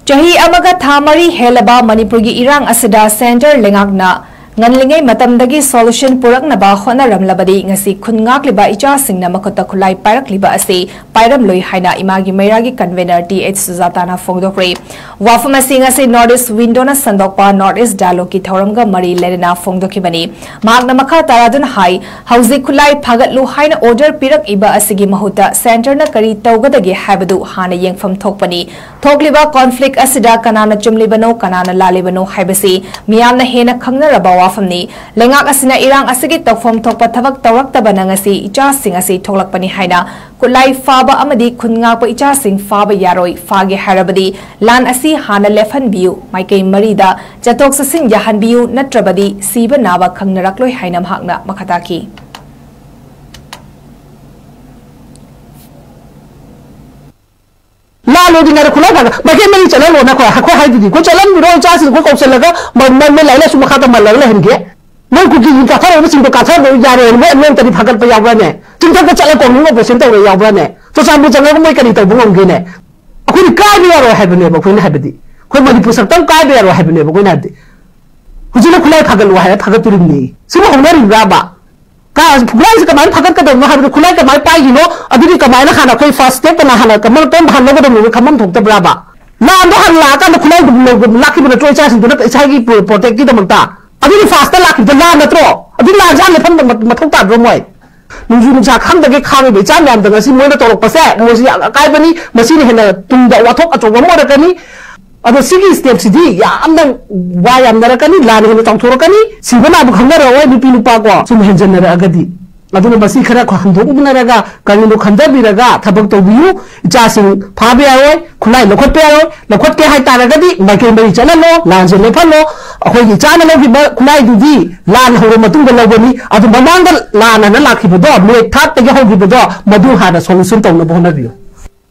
ꯆꯍꯤ ꯑꯃꯒ ꯊꯥ ꯃꯔꯤ ꯍꯦꯜꯂꯕ ꯃꯅꯤꯄꯨꯔꯒꯤ ꯏꯔꯥꯡ ꯑꯁꯤꯗ ꯁꯦꯟꯇꯔ ꯂꯩꯉꯥꯛꯅ ꯉꯟꯂꯤꯉꯩ ꯃꯇꯝꯗꯒꯤ ꯁꯣꯂꯨꯁꯟ ꯄꯨꯔꯛꯅꯕ ꯍꯣꯠꯅꯔꯝꯂꯕꯗꯤ ꯉꯁꯤ ꯈꯨꯟꯉꯥꯛꯂꯤꯕ ꯏꯆꯥꯁꯤꯡꯅ ꯃꯈꯨꯠꯇ ꯈꯨꯠꯂꯥꯏ ꯄꯥꯏꯔꯛꯂꯤꯕ ꯑꯁꯤ ꯄꯥꯏꯔꯝꯂꯣꯏ ꯍꯥꯏꯅ ꯏꯃꯥꯒꯤ ꯃꯩꯔꯥꯒꯤ ꯀꯟꯚꯦꯅꯔ 𝗘𝗖𝗛𝗛 ꯐꯣꯡꯗꯣꯛꯈ꯭ꯔꯦ꯫ ꯋꯥꯐꯝ ꯑꯁꯤ ꯉꯁꯤ ꯅꯣꯔꯠ ꯏꯁ ꯋꯤꯟꯗꯣꯅ ꯁꯟꯗꯣꯛꯄ ꯅꯣꯔꯠ ꯏꯁ ꯗꯥꯏꯂꯣꯒꯀꯤ ꯊꯧꯔꯝꯒ ꯃꯔꯤ ꯂꯩꯅꯅ ꯐꯣꯡꯗꯣꯛꯈꯤꯕꯅꯤ꯫ ꯃꯍꯥꯛꯅ ꯃꯈꯥ ꯇꯥꯔꯗꯨꯅ ꯍꯥꯏ ꯍꯧꯖꯤꯛ ꯈꯨꯠꯂꯥꯏ ꯐꯥꯒꯠꯂꯨ ꯍꯥꯏꯅ ꯑꯣꯔꯗꯔ ꯄꯤꯔꯛꯏꯕ ꯑꯁꯤꯒꯤ ꯃꯍꯨꯠꯇ ꯁꯦꯟꯇꯔꯅ ꯀꯔꯤ ꯇꯧꯒꯗꯒꯦ ꯍꯥꯏꯕꯗꯨ ꯍꯥꯟꯅ ꯌꯦꯡꯐꯝ ꯊꯣꯛꯄꯅꯤ꯫ ꯊꯣꯛꯂꯤꯕ ꯀꯣꯟꯐ꯭ꯂꯤꯛ ꯑꯁꯤꯗ ꯀꯅꯥꯅ ꯆꯨꯝꯂꯤꯕꯅꯣ ꯀꯅꯥꯅ ꯂꯥꯜꯂꯤꯕꯅꯣ ꯍꯥꯏꯕꯁꯤ ꯃꯤꯌꯥꯝꯅ ꯍꯦꯟꯅ ꯈꯪꯅꯔꯕ ꯋꯥꯐꯝꯅꯤ꯫ ꯂꯩꯉꯥꯛ ꯑꯁꯤꯅ ꯏꯔꯥꯡ ꯑꯁꯤꯒꯤ ꯇꯧꯐꯝ ꯊꯣꯛꯄ ꯊꯕꯛ ꯇꯧꯔꯛꯇꯕꯅ ꯉꯁꯤ ꯏꯆꯥꯁꯤꯡ ꯑꯁꯤ ꯊꯣꯛꯂꯛꯄꯅꯤ ꯍꯥꯏꯅ ꯈꯨꯠꯂꯥꯏ ꯐꯥꯕ ꯑꯃꯗꯤ ꯈꯨꯟ ꯉꯥꯛꯄ ꯏꯆꯥꯁꯤꯡ ꯐꯥꯕ ꯌꯥꯔꯣꯏ ꯐꯥꯒꯦ ꯍꯥꯏꯔꯕꯗꯤ ꯂꯥꯟ ꯑꯁꯤ ꯍꯥꯟꯅ ꯂꯦꯞꯍꯟꯕꯤꯌꯨ ꯃꯥꯏꯀꯩ ꯃꯔꯤꯗ ꯆꯠꯊꯣꯛ ꯆꯠꯁꯤꯟ ꯌꯥꯍꯟꯕꯤꯌꯨ ꯅꯠꯇ꯭ꯔꯕꯗꯤ ꯁꯤꯕ ꯅꯥꯕ ꯈꯪꯅꯔꯛꯂꯣꯏ ꯍꯥꯏꯅ ꯃꯍꯥꯛꯅ ꯃꯈꯥ ꯇꯥꯈꯤ꯫ लालोदिना खुला भाग मके मई चला लोना को हको हाय दीदी को चलन बिरो चास को कौशल लगा मन में लाइला सुम खाता मन लगले हनके मन कुकी का था रे सिंह का था रे जा रे में तरी भागत पे यावरा ने चिंता का चला को नु पेशेंट रे यावरा ने तो सामु जंग को मई करी तो बुंगे ने अखुनी का बिया रो है बने बखुनी हाबदी कोई मणिपुर सकतम का बिया रो है बने बखुनी हाबदी हुजिना खुला भागल वा है भागत तुरिंगी सिमो होनरी राबा का खुलाई से कमाई फकत कदम ना हाबदे खुलाई कमाई पाइनो अदुदी कमाई ना खाना कोई फर्स्ट स्टेप ना हाना कमल तोम भान लगो दम खमम थोकते ब्राबा ना अंदो हन ला का खुलाई लाकी बना चोई चास दुना इसागी प्रोटेक्ट की दमता अदुदी फास्ट लाकी ला नत्रो अदुदी ला जान लेफन मथौ ता ब्रमोय नुजु नुजा खंदगे खाबे बेचा म्याम दगा सि मोना तोरक पसे मोसि काय बनी मसिने हेना तुंदा वाथोक अचोब मोरकनी अदो सिगी स्टेप सिदी यामना वायामनरकनी लाने हेना तंथोरकनी सिबना बु खंगरवय नुपी नुपा को सुम हेंजनर अगदी अदुना बसी खरा को हंदोबनरगा कनिनो खंदबिरगा थबक तोबियु इचासिंग फाबे आरोय खुलाई लखोटपे आरोय लखोटके हाय तारगदी माइके मरि चलनो लानजे लेफनो अखोयगी चाना लबि खुलाई दुदी लान होरो मतुंग लबनी अदु ममांग लाना ना लाखिबदो मे थात तगे होगिबदो मदु हाना सोल्यूशन तौना बोनबियो।